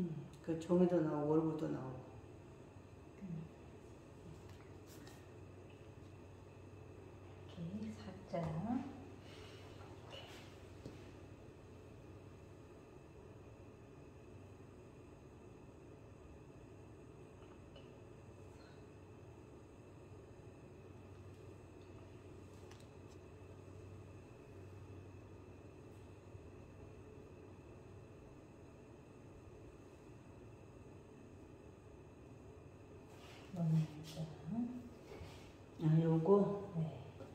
그 종이도 나오고 얼굴도 나오고. 이렇게 살짝. 아, 요거? 네.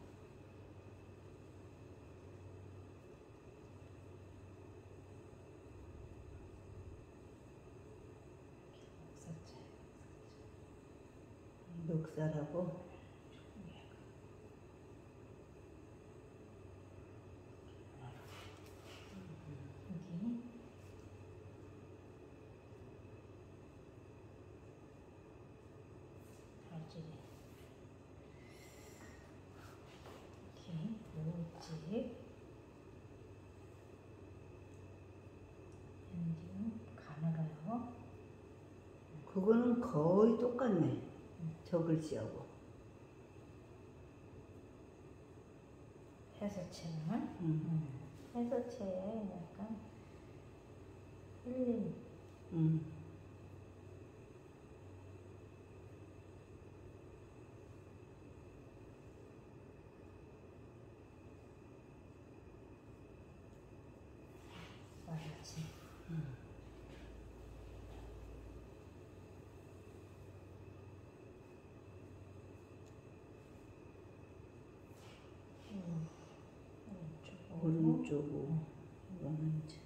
멱살하고. 여기. 알지? 이렇게 모지 가늘어요. 그거는 거의 똑같네. 저 글씨하고. 해서체는 해서체에 약간 힐링. 맞지. 오른쪽으로. 이거는 이제